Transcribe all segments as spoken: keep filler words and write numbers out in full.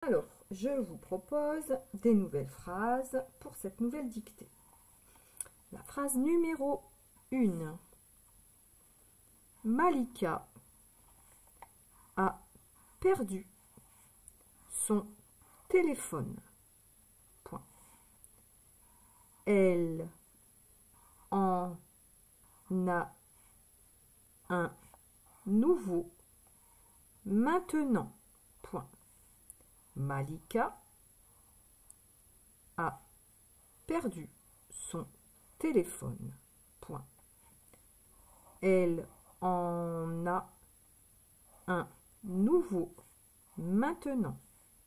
Alors, je vous propose des nouvelles phrases pour cette nouvelle dictée. La phrase numéro un. Malika a perdu son téléphone. Point. Elle en a un nouveau maintenant. Point. Malika a perdu son téléphone. Point. Elle en a un nouveau maintenant.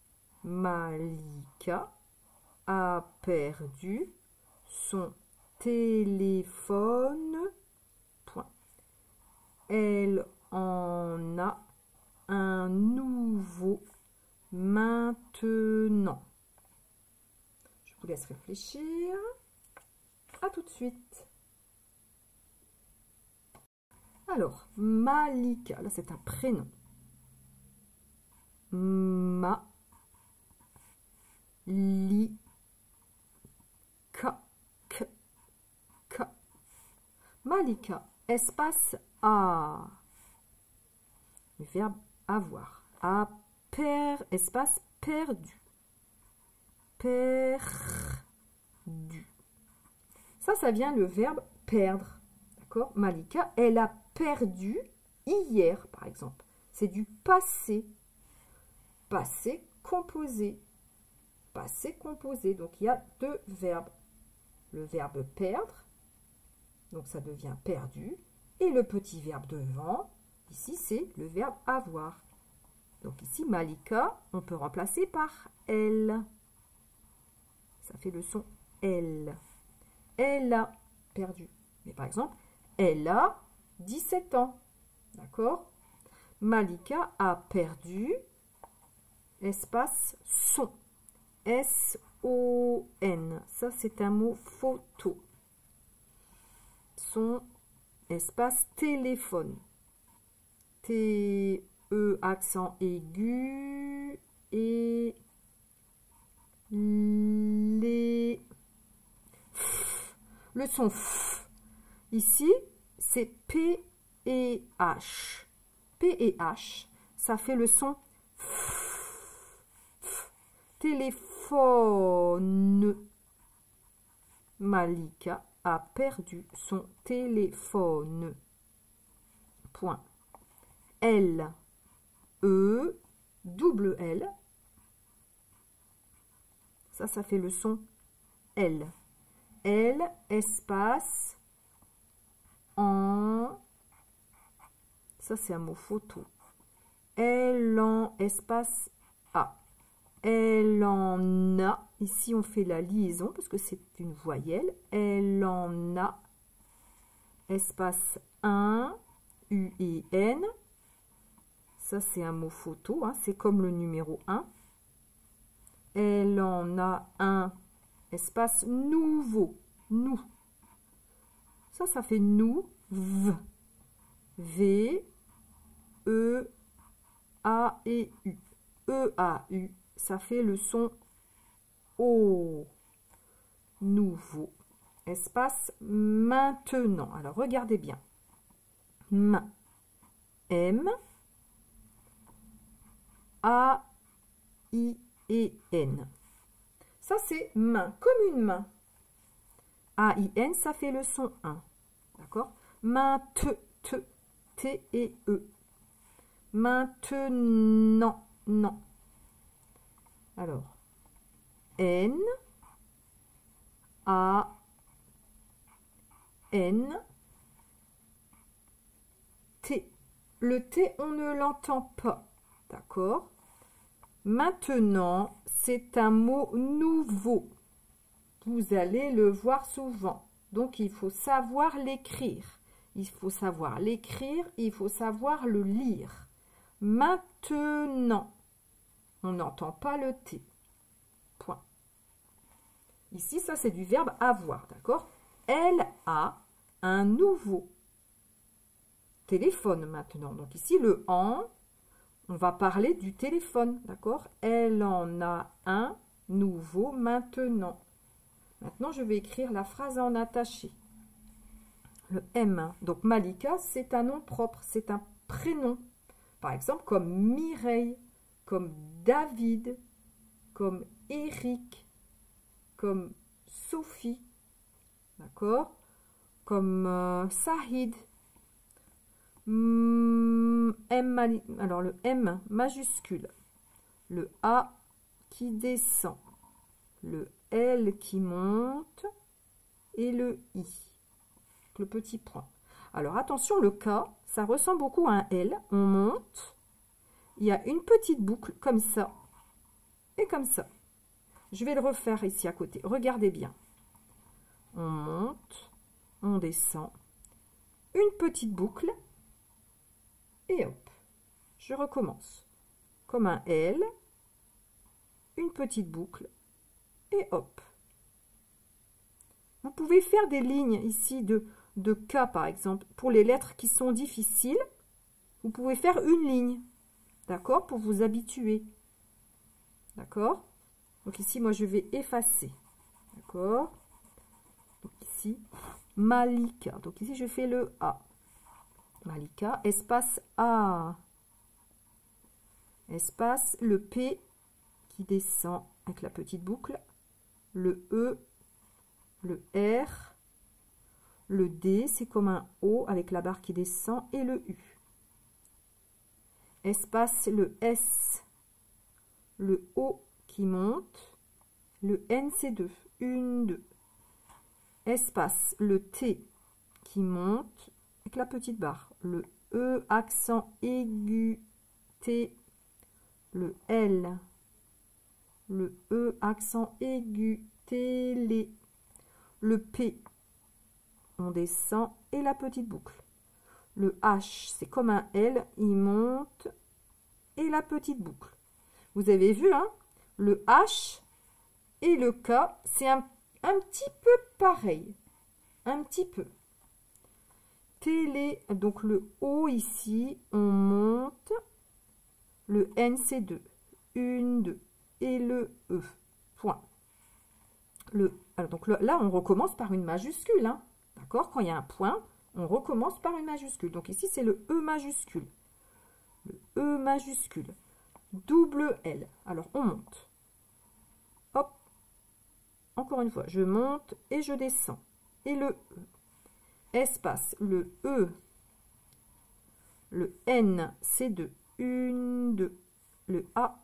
Malika a perdu son téléphone. Point. Elle en a un nouveau maintenant. Je vous laisse réfléchir. À tout de suite. Alors, Malika, là c'est un prénom. Ma, li, ka, k, ka. Malika, espace a. Le verbe avoir. A, per, espace perdu. Perdu. Ça, ça vient le verbe perdre. D'accord? Malika, elle a perdu hier, par exemple. C'est du passé. Passé composé. Passé composé. Donc, il y a deux verbes. Le verbe perdre. Donc, ça devient perdu. Et le petit verbe devant. Ici, c'est le verbe avoir. Donc, ici, Malika, on peut remplacer par elle. Ça fait le son elle. Elle a perdu. Mais par exemple, elle a dix-sept ans. D'accord? Malika a perdu, espace son. S O N. Ça, c'est un mot photo. Son, espace téléphone. T E accent aigu et les. Le son F. Ici, c'est P et H. P et H, ça fait le son F. F. Téléphone. Malika a perdu son téléphone. Point. L. E. Double L. Ça, ça fait le son L. L, espace, en, ça c'est un mot photo. Elle en, espace, A. Elle en a, ici on fait la liaison parce que c'est une voyelle. Elle en a, espace un, U et N. Ça c'est un mot photo, hein, c'est comme le numéro un. Elle en a un, espace nouveau, nous. Ça, ça fait nous, v. V, E, A et U. E, A, U, ça fait le son O. Nouveau. Espace maintenant. Alors, regardez bien. M, M, A, I et N. Ça, c'est main, comme une main. A I N, ça fait le son un. D'accord? Main, te, te, T et E. Maintenant, non. Alors, N, A, N, T. Le T, on ne l'entend pas. D'accord? Maintenant, c'est un mot nouveau. Vous allez le voir souvent. Donc, il faut savoir l'écrire. Il faut savoir l'écrire, il faut savoir le lire. Maintenant. On n'entend pas le T. Point. Ici, ça, c'est du verbe avoir, d'accord? Elle a un nouveau téléphone maintenant. Donc, ici, le en, On va parler du téléphone, d'accord? Elle en a un nouveau maintenant. Maintenant, je vais écrire la phrase en attaché. Le M. Donc, Malika, c'est un nom propre, c'est un prénom. Par exemple, comme Mireille, comme David, comme Eric, comme Sophie, d'accord? Comme euh, Saïd. M, M, alors, le M majuscule, le A qui descend, le L qui monte et le I, le petit point. Alors attention, le K, ça ressemble beaucoup à un L. On monte, il y a une petite boucle comme ça et comme ça. Je vais le refaire ici à côté. Regardez bien. On monte, on descend, une petite boucle et hop, je recommence. Comme un L, une petite boucle et hop. Vous pouvez faire des lignes ici de, de K par exemple. Pour les lettres qui sont difficiles, vous pouvez faire une ligne, d'accord, pour vous habituer. D'accord? Donc ici, moi, je vais effacer. D'accord? Donc ici, Malika. Donc ici, je fais le A. Malika, espace A. Espace le P qui descend avec la petite boucle. Le E, le R, le D, c'est comme un O avec la barre qui descend et le U. Espace le S, le O qui monte, le N c'est deux, une, deux. Espace le T qui monte avec la petite barre, le E accent aigu T, le L, le E accent aigu télé, le P, on descend et la petite boucle. Le H, c'est comme un L, il monte et la petite boucle. Vous avez vu, hein, le H et le K, c'est un, un petit peu pareil. Un petit peu. Télé, donc le O ici, on monte. Le N, c'est deux. Une, deux. Et le E. Point. Le, alors donc le, là, on recommence par une majuscule. Hein, d'accord? Quand il y a un point, on recommence par une majuscule. Donc ici, c'est le E majuscule. Le E majuscule. Double L. Alors, on monte. Hop. Encore une fois, je monte et je descends. Et le E. Espace, le E. Le N, c'est deux. Une, deux. Le A.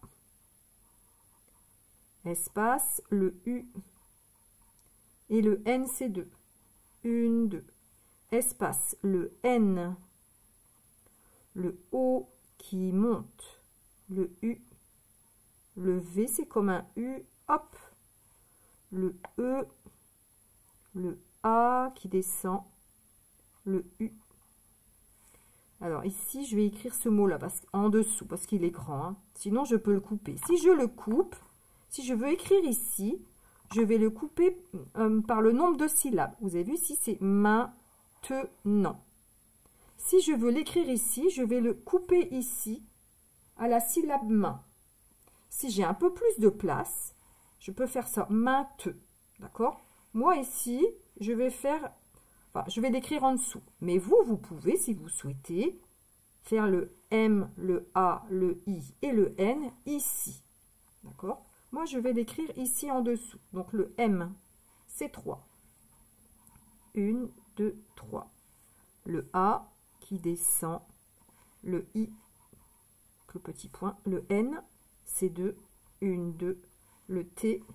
Espace, le U. Et le N, c'est deux. Une, deux. Espace, le N. Le O qui monte. Le U. Le V, c'est comme un U. Hop. Le E. Le A qui descend. Le U. Alors ici, je vais écrire ce mot-là en dessous parce qu'il est grand. Hein. Sinon, je peux le couper. Si je le coupe, si je veux écrire ici, je vais le couper euh, par le nombre de syllabes. Vous avez vu ici, c'est maintenant. Si je veux l'écrire ici, je vais le couper ici à la syllabe main. Si j'ai un peu plus de place, je peux faire ça mainte. D'accord? Moi ici, je vais faire... Enfin, je vais l'écrire en dessous. Mais vous, vous pouvez, si vous souhaitez, faire le M, le A, le I et le N ici. D'accord? Moi, je vais l'écrire ici en dessous. Donc, le M, c'est trois. un, deux, trois. Le A qui descend. Le I, le petit point. Le N, c'est deux. un, deux. Le T.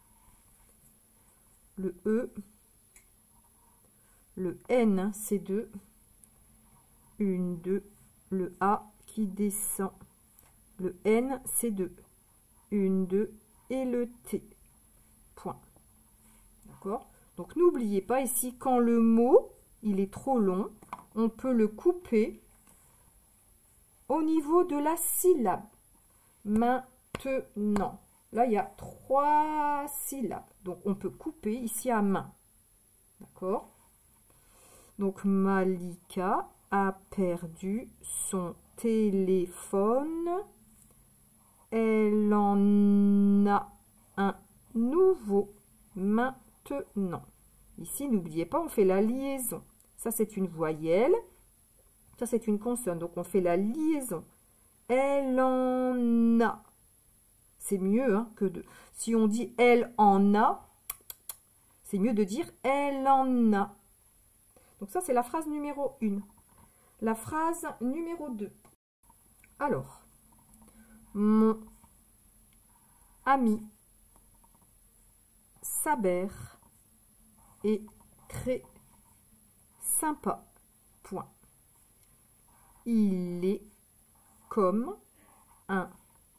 Le E. Le N, c'est deux. un, deux. Le A qui descend. Le N, c'est deux. un, deux. Et le T. Point. D'accord? Donc, n'oubliez pas ici, quand le mot, il est trop long, on peut le couper au niveau de la syllabe. Maintenant. Là, il y a trois syllabes. Donc, on peut couper ici à main. D'accord? Donc, Malika a perdu son téléphone. Elle en a un nouveau maintenant. Ici, n'oubliez pas, on fait la liaison. Ça, c'est une voyelle. Ça, c'est une consonne. Donc, on fait la liaison. Elle en a. C'est mieux hein, que de... Si on dit elle en a, c'est mieux de dire elle en a. Donc, ça, c'est la phrase numéro un. La phrase numéro deux. Alors, mon ami Saber est très sympa. Point. Il est comme un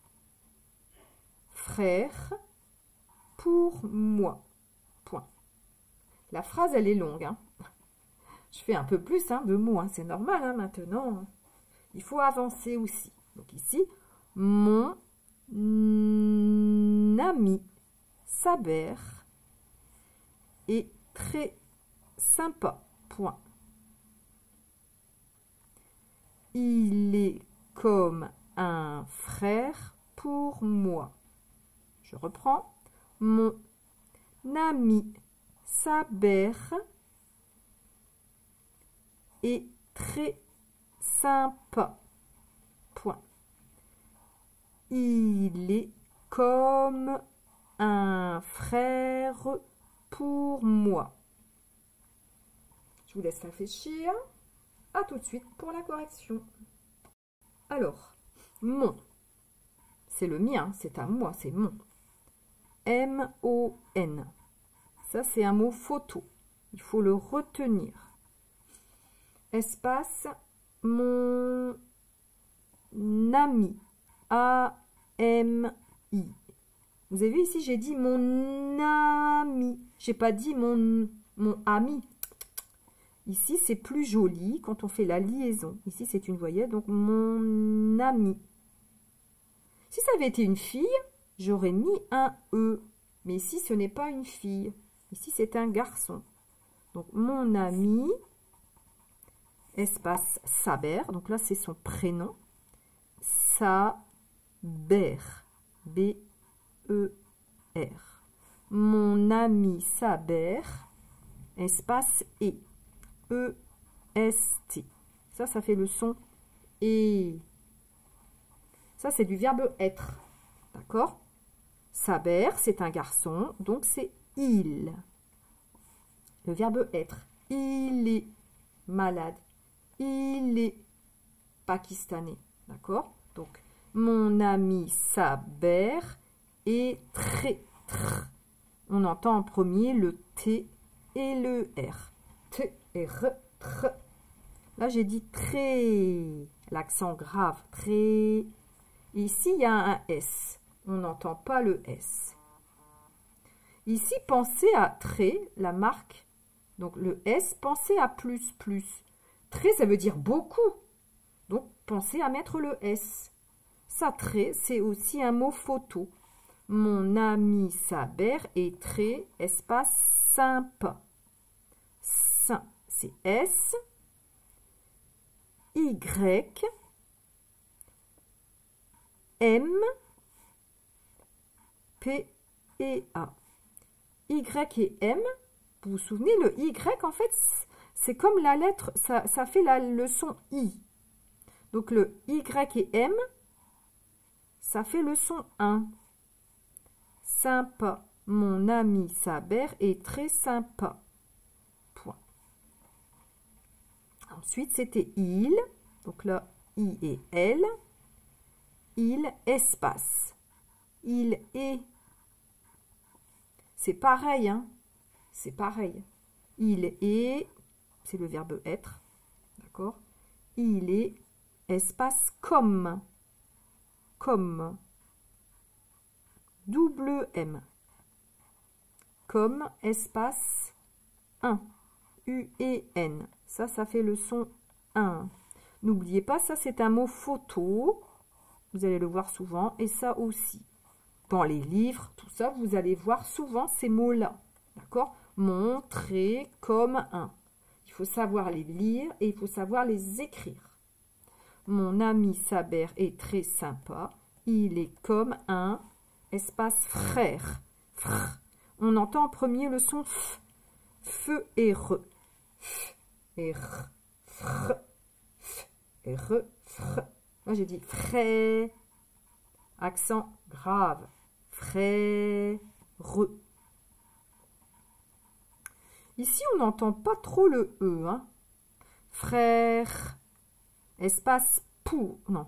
frère pour moi. Point. La phrase, elle est longue. Hein. Je fais un peu plus hein, de mots. Hein. C'est normal hein, maintenant. Il faut avancer aussi. Donc ici, mon ami Saber est très sympa. Point. Il est comme un frère pour moi. Je reprends. Mon ami Saber est très sympa. Point. Il est comme un frère pour moi. Je vous laisse réfléchir. À tout de suite pour la correction. Alors, mon, c'est le mien, c'est à moi, c'est mon. M O N. Ça, c'est un mot photo. Il faut le retenir. Espace, mon ami. A M I. Vous avez vu ici, j'ai dit mon ami. J'ai pas dit mon, mon ami. Ici, c'est plus joli quand on fait la liaison. Ici, c'est une voyelle, donc mon ami. Si ça avait été une fille, j'aurais mis un E. Mais ici, ce n'est pas une fille. Ici, c'est un garçon. Donc, mon ami, espace Saber. Donc là, c'est son prénom. Saber. B E R. Mon ami Saber, espace E. E S T. Ça, ça fait le son E. Ça, c'est du verbe être. D'accord? Saber, c'est un garçon, donc c'est il. Le verbe être. Il est malade. Il est pakistanais. D'accord? Donc, mon ami Saber est très, très. On entend en premier le T et le R. T et R, tr. Là, j'ai dit très. L'accent grave. Très. Ici, il y a un S. On n'entend pas le S. Ici, pensez à très, la marque. Donc, le S, pensez à plus, plus. Très, ça veut dire beaucoup. Donc, pensez à mettre le S. Ça, très, c'est aussi un mot photo. Mon ami Saber est très, espace, sympa. C'est S, Y, M, P et A. Y et M, vous vous souvenez, le Y, en fait, c'est comme la lettre, ça, ça fait la, le son I. Donc, le Y et M, ça fait le son un. Sympa. Mon ami Saber est très sympa. Point. Ensuite, c'était il. Donc là, I et L. Il, espace. Il est. C'est pareil, hein. C'est pareil. Il est, c'est le verbe être. D'accord? Il est, espace, comme. Comme. Double M. Comme, espace, un. U et N. Ça, ça fait le son un. N'oubliez pas, ça, c'est un mot photo. Vous allez le voir souvent. Et ça aussi. Dans les livres, tout ça, vous allez voir souvent ces mots-là. D'accord? Montrer comme un. Il faut savoir les lire et il faut savoir les écrire. Mon ami Saber est très sympa. Il est comme un espace frère. Frère. On entend en premier le son F. Feu et re. F et r. Fr. F et re. Fr. Moi j'ai dit frère. Accent grave. Frère. Re. Ici, on n'entend pas trop le E. Hein. Frère. Espace pour. Non.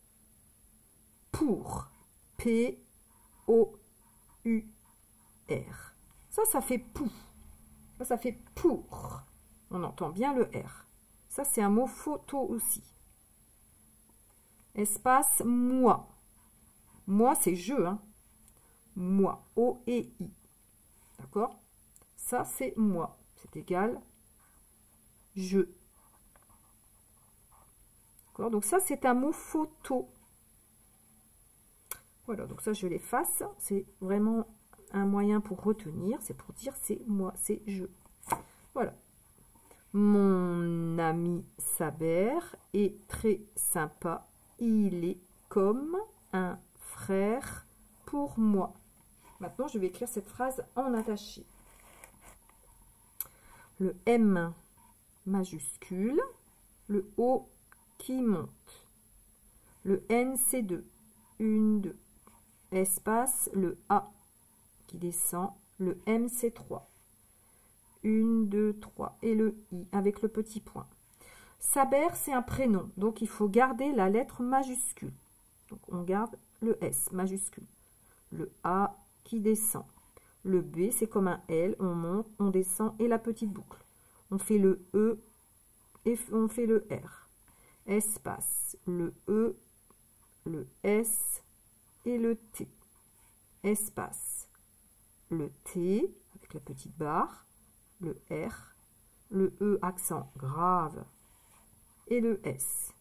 Pour. P O U R. Ça, ça fait pou. Ça, ça fait pour. On entend bien le R. Ça, c'est un mot photo aussi. Espace moi. Moi, c'est je. Hein. Moi. O et I. D'accord? Ça, c'est moi. C'est égal je. D'accord? Donc ça, c'est un mot photo. Voilà, donc ça, je l'efface. C'est vraiment un moyen pour retenir. C'est pour dire c'est moi, c'est je. Voilà. Mon ami Saber est très sympa. Il est comme un frère pour moi. Maintenant, je vais écrire cette phrase en attaché. Le M majuscule, le O qui monte, le N c'est deux, une, deux, espace, le A qui descend, le M c'est trois, une, deux, trois, et le I avec le petit point. Saber c'est un prénom, donc il faut garder la lettre majuscule. Donc on garde le S majuscule, le A qui descend. Le B, c'est comme un L, on monte, on descend et la petite boucle. On fait le E et on fait le R. Espace, le E, le S et le T. Espace, le T avec la petite barre, le R, le E accent grave et le S.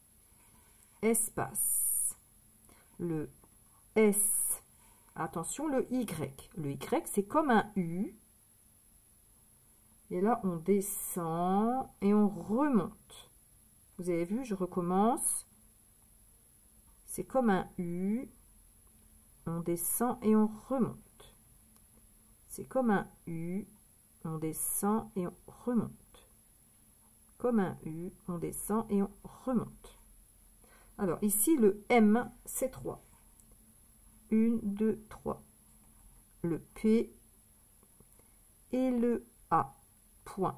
Espace, le S. Attention, le Y. Le Y, c'est comme un U. Et là, on descend et on remonte. Vous avez vu, je recommence. C'est comme un U. On descend et on remonte. C'est comme un U. On descend et on remonte. Comme un U, on descend et on remonte. Alors, ici, le M, c'est trois. un, deux, trois. Le P et le A. Point.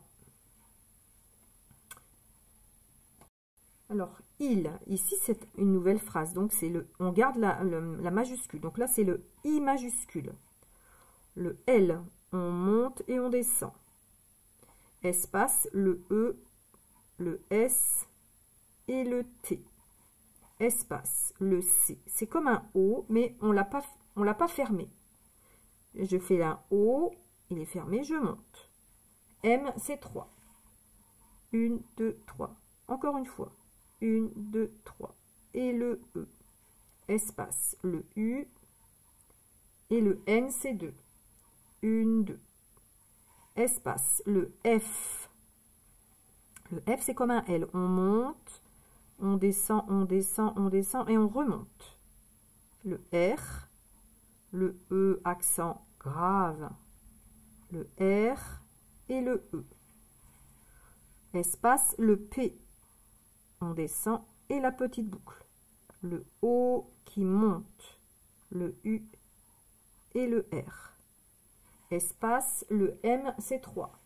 Alors, il, ici, c'est une nouvelle phrase. Donc, c'est le, on garde la, le, la majuscule. Donc là, c'est le I majuscule. Le L, on monte et on descend. Espace, le E, le S et le T. Espace, le C. C'est comme un O, mais on l'a pas, on l'a pas fermé. Je fais un O, il est fermé, je monte. M, c'est trois. un, deux, trois. Encore une fois. un, deux, trois. Et le E. Espace, le U. Et le N, c'est deux. un, deux. Espace, le F. Le F, c'est comme un L. On monte. On descend, on descend, on descend et on remonte. Le R, le E accent grave, le R et le E. Espace, le P, on descend et la petite boucle. Le O qui monte, le U et le R. Espace, le M, c'est trois.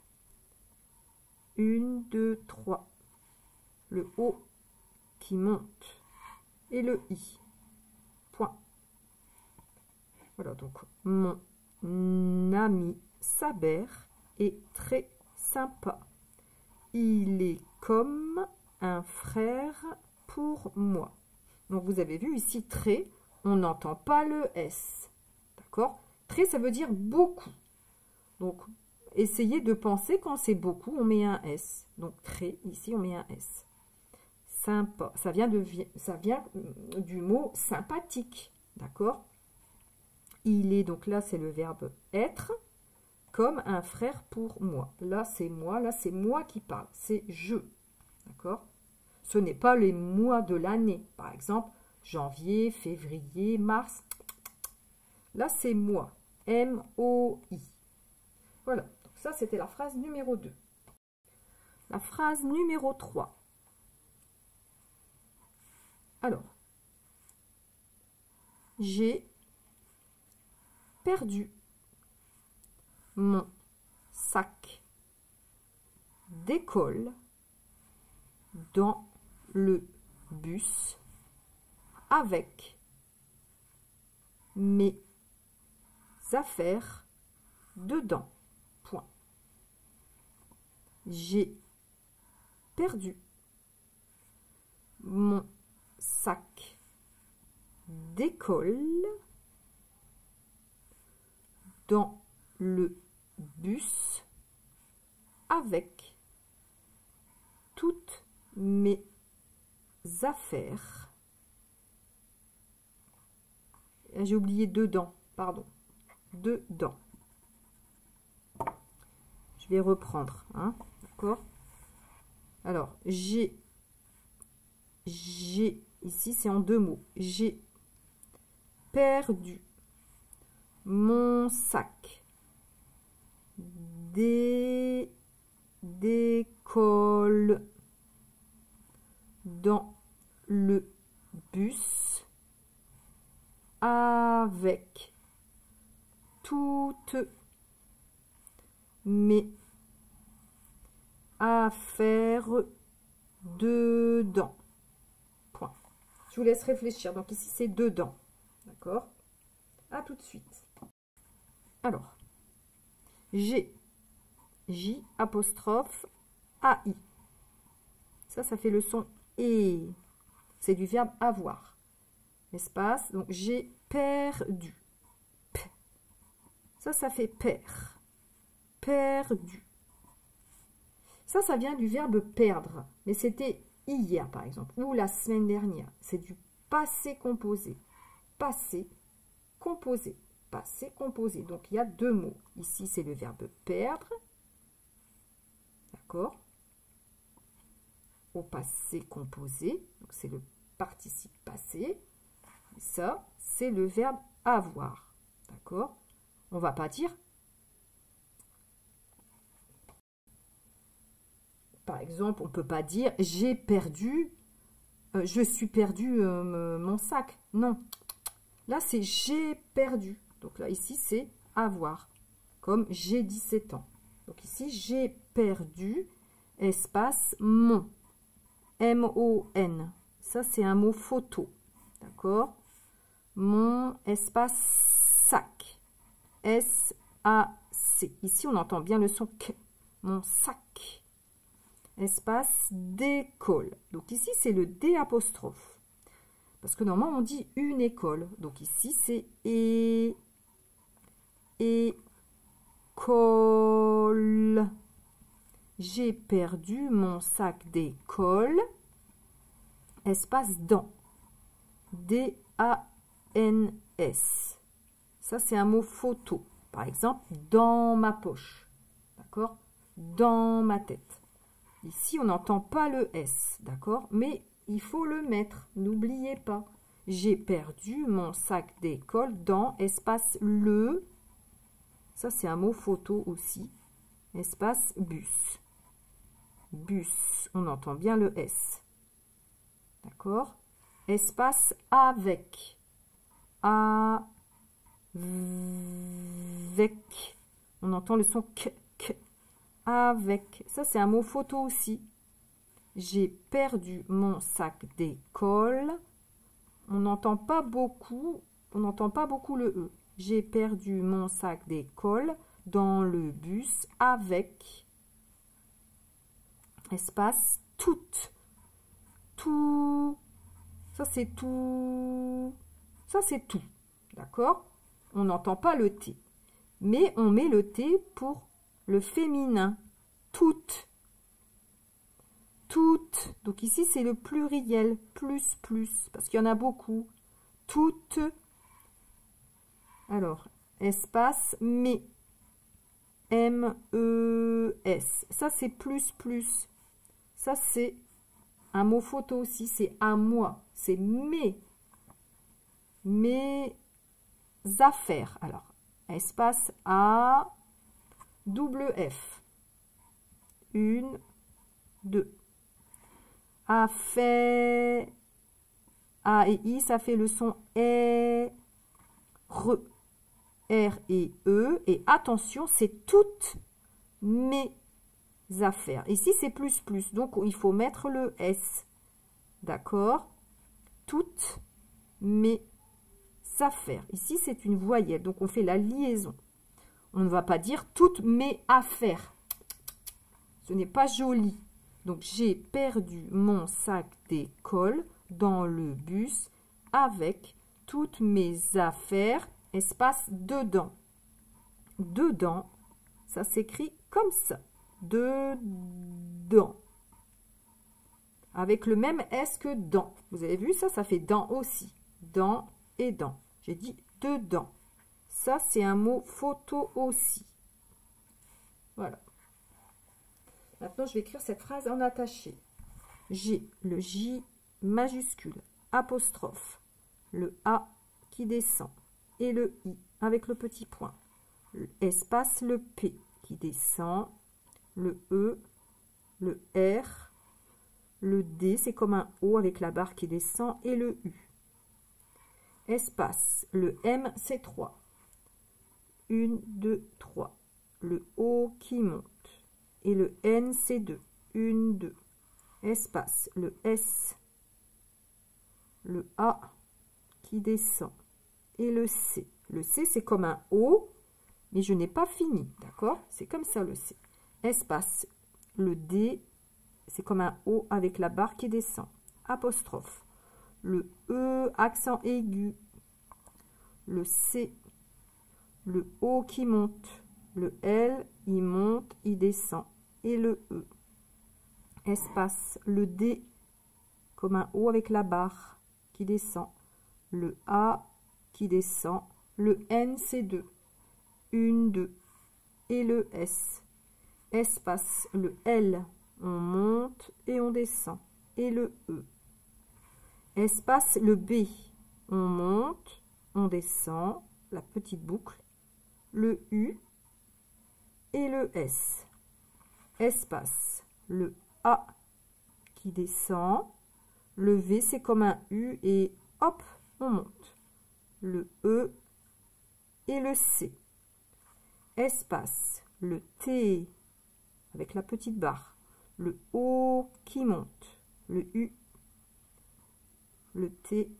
un, deux, trois. Le O qui monte et le I. Point. Voilà, donc mon ami Saber est très sympa. Il est comme un frère pour moi. Donc vous avez vu ici très, on n'entend pas le S. D'accord? Très, ça veut dire beaucoup. Donc essayez de penser quand c'est beaucoup, on met un S. Donc très, ici on met un S. Sympa, ça vient, de, ça vient du mot sympathique, d'accord? Il est, donc là c'est le verbe être, comme un frère pour moi. Là c'est moi, là c'est moi qui parle, c'est je, d'accord? Ce n'est pas les mois de l'année. Par exemple, janvier, février, mars. Là, c'est mois. M O I. Voilà. Donc ça, c'était la phrase numéro deux. La phrase numéro trois. Alors, j'ai perdu mon sac d'école dans le bus avec mes affaires dedans. Point. J'ai perdu mon sac d'école dans le bus avec toutes mes affaires. J'ai oublié dedans, pardon. Dedans. Je vais reprendre, hein, d'accord? Alors, j'ai, j'ai, ici c'est en deux mots, j'ai perdu mon sac d'é- d'école dans le bus avec toutes mes affaires dedans. Point. Je vous laisse réfléchir. Donc ici, c'est dedans. D'accord? À tout de suite. Alors, G, J apostrophe A I. Ça, ça fait le son et. C'est du verbe avoir. Espace. Donc, j'ai perdu. P. Ça, ça fait perdre. Perdu. Ça, ça vient du verbe perdre. Mais c'était hier, par exemple, ou la semaine dernière. C'est du passé composé. Passé composé. Passé composé. Donc, il y a deux mots. Ici, c'est le verbe perdre. D'accord? Au passé composé. Donc, c'est le participe passé. Et ça, c'est le verbe avoir. D'accord? On ne va pas dire. Par exemple, on ne peut pas dire j'ai perdu, euh, je suis perdu euh, mon sac. Non. Là, c'est j'ai perdu. Donc là, ici, c'est avoir. Comme j'ai dix-sept ans. Donc ici, j'ai perdu, espace, mon. M O N. Ça, c'est un mot photo. D'accord? Mon, espace, sac. S A C. Ici, on entend bien le son K. Mon sac. Espace, d'école. Donc ici, c'est le D apostrophe. Parce que normalement, on dit une école. Donc ici, c'est é, école. J'ai perdu mon sac d'école. Espace, dans. D A N S. Ça, c'est un mot photo. Par exemple, dans ma poche. D'accord? Dans ma tête. Ici, on n'entend pas le S, d'accord? Mais il faut le mettre, n'oubliez pas. J'ai perdu mon sac d'école dans espace le. Ça, c'est un mot photo aussi. Espace bus. Bus, on entend bien le S. D'accord? Espace avec. A. Avec. On entend le son K. K. Avec. Ça, c'est un mot photo aussi. J'ai perdu mon sac d'école. On n'entend pas beaucoup. On n'entend pas beaucoup le E. J'ai perdu mon sac d'école dans le bus avec. Espace toute. Tout. Ça, c'est tout. Ça, c'est tout. D'accord? On n'entend pas le T. Mais on met le T pour le féminin. Toutes. Toutes. Donc ici, c'est le pluriel. Plus, plus. Parce qu'il y en a beaucoup. Toutes. Alors, espace, mais. M E S. Ça, c'est plus, plus. Ça, c'est Un mot photo aussi, c'est à moi. C'est mes. Mes affaires. Alors, espace A, double F. Une, deux. Affaire. A et I, ça fait le son E, R. R et E. Et attention, c'est toutes mes affaires. Ici, c'est plus plus. Donc, il faut mettre le S. D'accord? Toutes mes affaires. Ici, c'est une voyelle. Donc, on fait la liaison. On ne va pas dire toutes mes affaires. Ce n'est pas joli. Donc, j'ai perdu mon sac d'école dans le bus avec toutes mes affaires, espace dedans. Dedans, ça s'écrit comme ça. Dedans. Avec le même S que dans. Vous avez vu ça, ça fait dans aussi. Dans et dans. J'ai dit dedans. Ça, c'est un mot photo aussi. Voilà. Maintenant, je vais écrire cette phrase en attaché. J'ai le J majuscule, apostrophe, le A qui descend et le I avec le petit point. Espace le P qui descend, le E, le R, le D, c'est comme un O avec la barre qui descend et le U. Espace, le M, c'est trois. un, deux, trois. Le O qui monte. Et le N, c'est deux. un, deux. Espace, le S, le A qui descend. Et le C. Le C, c'est comme un O, mais je n'ai pas fini, d'accord? C'est comme ça le C. Espace, le D, c'est comme un O avec la barre qui descend. Apostrophe. Le E, accent aigu. Le C, le O qui monte. Le L, il monte, il descend. Et le E. Espace, le D, comme un O avec la barre qui descend. Le A qui descend. Le N, c'est deux. un, deux. Et le S. Espace, le L, on monte et on descend. Et le E. Espace, le B, on monte, on descend, la petite boucle. Le U et le S. Espace, le A qui descend. Le V, c'est comme un U et hop, on monte. Le E et le C. Espace, le T avec la petite barre. Le O qui monte. Le U, le T,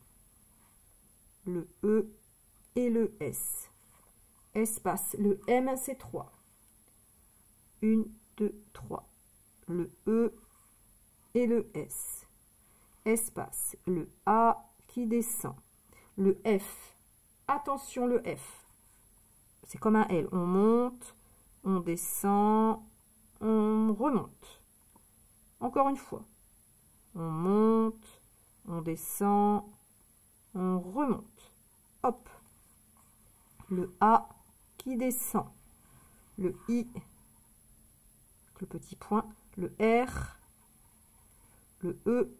le E et le S. Espace, le M, c'est trois. un, deux, trois. Le E et le S. Espace, le A qui descend. Le F, attention le F. C'est comme un L. On monte, on descend, on remonte. Encore une fois. On monte, on descend, on remonte. Hop. Le A qui descend. Le I, le petit point. Le R, le E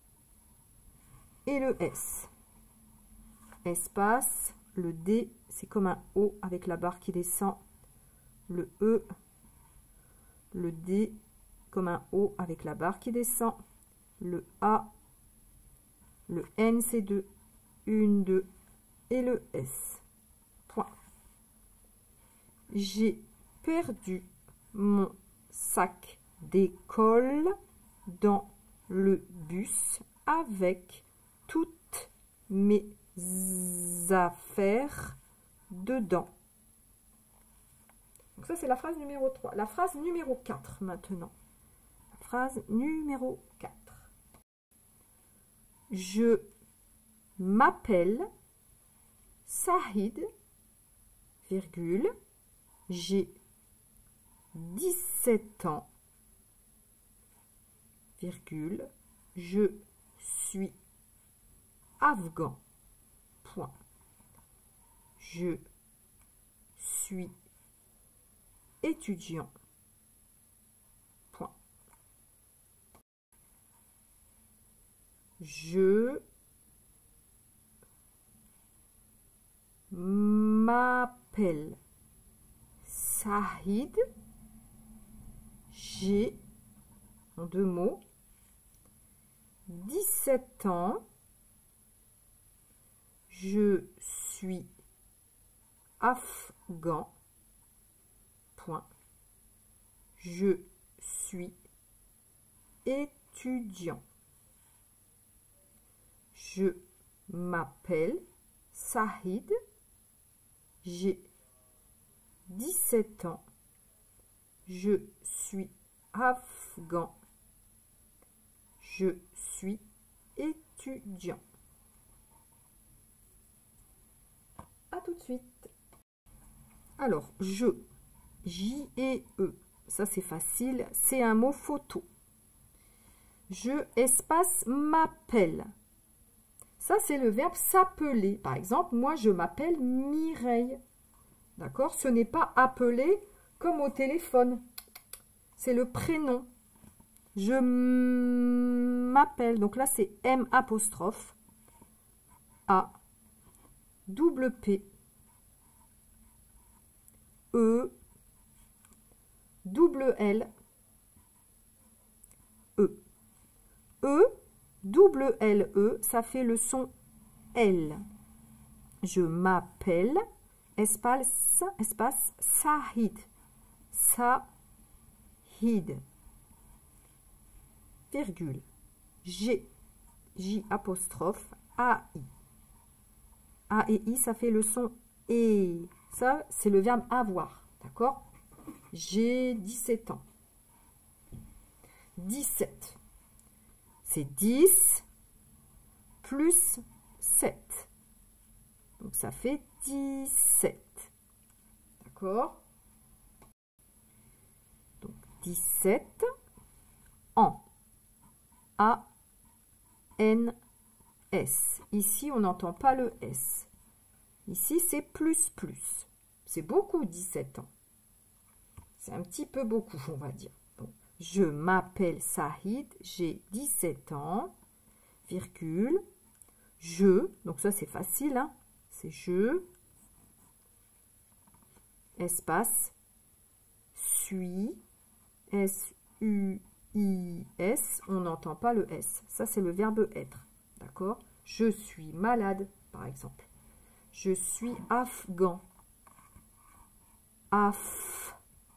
et le S. Espace, le D, c'est comme un O avec la barre qui descend. Le E, le D, comme un O avec la barre qui descend. Le A, le N, c'est deux. un, deux. Et le S. Point. J'ai perdu mon sac d'école dans le bus avec toutes mes affaires dedans. Donc ça, c'est la phrase numéro trois. La phrase numéro quatre maintenant. La phrase numéro quatre. Je m'appelle Sahid, virgule, j'ai dix-sept ans, virgule, je suis afghan, point. Je suis étudiant, point. Je m'appelle Saïd. J'ai, en deux mots, dix-sept ans. Je suis afghan. Point. Je suis étudiant. Je m'appelle Saïd. J'ai dix-sept ans. Je suis afghan. Je suis étudiant. À tout de suite. Alors, je, J et E, ça c'est facile, c'est un mot photo. Je, espace, m'appelle. Ça, c'est le verbe s'appeler. Par exemple, moi, je m'appelle Mireille. D'accord? Ce n'est pas appeler comme au téléphone. C'est le prénom. Je m'appelle. Donc là, c'est M apostrophe A double P E double L E. E double L E, ça fait le son L. Je m'appelle, espace, espace, Saïd. Saïd. Virgule. G. J apostrophe A I. A et I, ça fait le son E. Ça, c'est le verbe avoir. D'accord? J'ai dix-sept ans. dix-sept. C'est dix plus sept. Donc, ça fait dix-sept. D'accord? Donc, dix-sept ans. A N S. Ici, on n'entend pas le S. Ici, c'est plus plus. C'est beaucoup, dix-sept ans. C'est un petit peu beaucoup, on va dire. Bon. Je m'appelle Saïd, j'ai dix-sept ans, virgule, je, donc ça c'est facile, hein, c'est je, espace, suis, S U I S, on n'entend pas le S, ça c'est le verbe être, d'accord? Je suis malade, par exemple. Je suis afghan. Af,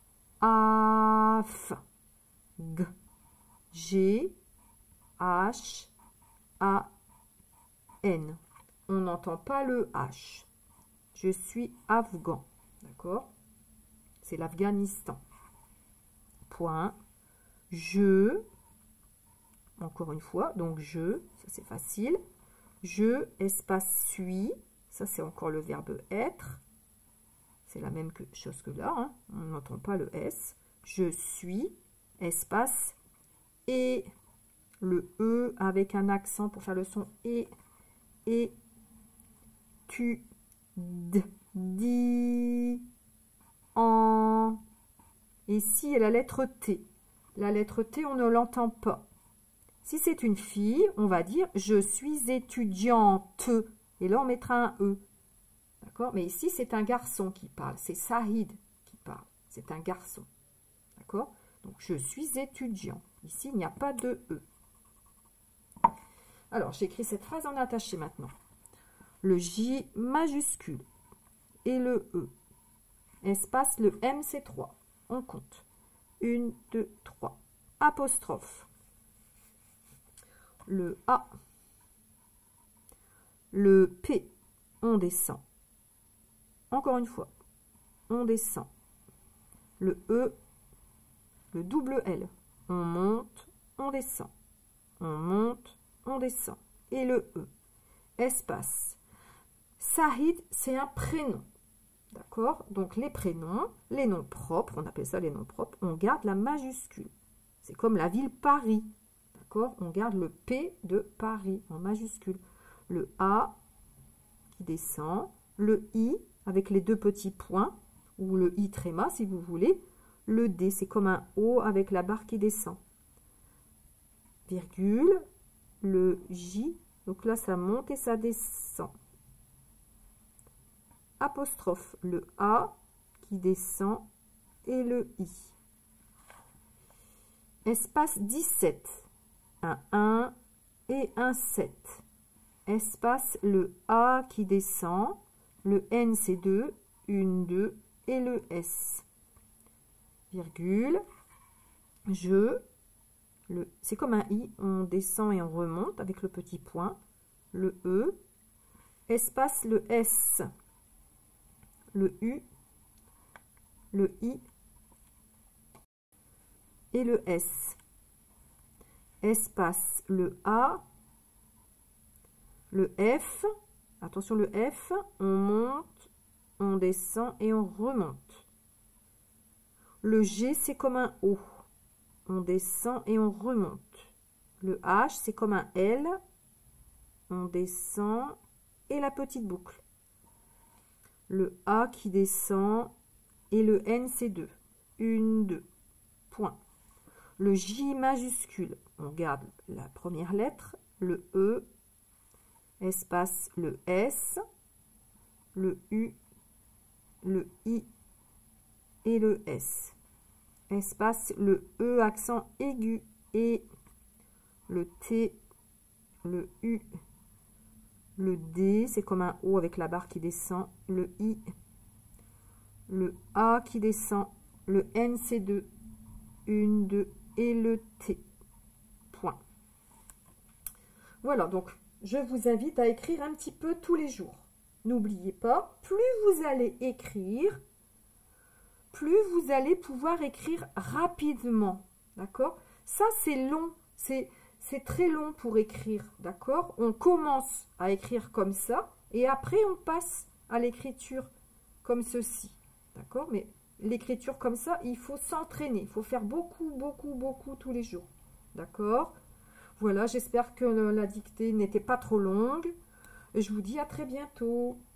af, g, G, H, A, N. On n'entend pas le H. Je suis afghan, d'accord? C'est l'Afghanistan. Point. Je, encore une fois, donc je, ça c'est facile. Je, espace suis, ça c'est encore le verbe être. C'est la même que, chose que là, hein. On n'entend pas le S. Je suis, espace, et le E avec un accent pour faire le son et, et, tu, d, di, en. Et ici, il y a la lettre T. La lettre T, on ne l'entend pas. Si c'est une fille, on va dire « je suis étudiante ». Et là, on mettra un E. D'accord? Mais ici, c'est un garçon qui parle. C'est Saïd qui parle. C'est un garçon. D'accord? Donc, je suis étudiant. Ici, il n'y a pas de E. Alors, j'écris cette phrase en attaché maintenant. Le J majuscule et le E. Espace, le M, c'est trois. On compte. un, deux, trois. Apostrophe. Le A. Le P. On descend. Encore une fois. On descend. Le E. Le double L. On monte. On descend. On monte. On descend. Et le E. Espace. Saïd, c'est un prénom. D'accord? Donc, les prénoms, les noms propres, on appelle ça les noms propres, on garde la majuscule. C'est comme la ville Paris. D'accord? On garde le P de Paris en majuscule. Le A qui descend. Le I avec les deux petits points, ou le I tréma si vous voulez. Le D, c'est comme un O avec la barre qui descend. Virgule. le J. Donc là, ça monte et ça descend. Apostrophe, le A qui descend et le I. Espace dix-sept. Un un et un sept. Espace, le A qui descend. Le N, c'est deux. Une, deux. Et le S. Virgule. Je. C'est comme un I. On descend et on remonte avec le petit point. Le E. Espace, le S. Le U. Le I. Et le S. Espace, le A. Le F. Attention, le F. On monte, on descend et on remonte. Le G, c'est comme un O. On descend et on remonte. Le H, c'est comme un L. On descend et la petite boucle. Le A qui descend et le N, c'est deux. Une, deux. Point. Le J majuscule, on garde la première lettre. Le E, espace, le S, le U, le I et le S. Espace, le E accent aigu et le T, le U, le D, c'est comme un O avec la barre qui descend, le I, le A qui descend, le N, c'est deux, une, deux, et le T. Point. Voilà, donc je vous invite à écrire un petit peu tous les jours. N'oubliez pas, plus vous allez écrire, plus vous allez pouvoir écrire rapidement. D'accord? Ça, c'est long, c'est très long pour écrire. D'accord? On commence à écrire comme ça et après on passe à l'écriture comme ceci. D'accord? Mais l'écriture comme ça, il faut s'entraîner. Il faut faire beaucoup, beaucoup, beaucoup tous les jours. D'accord? Voilà, j'espère que la dictée n'était pas trop longue. Je vous dis à très bientôt.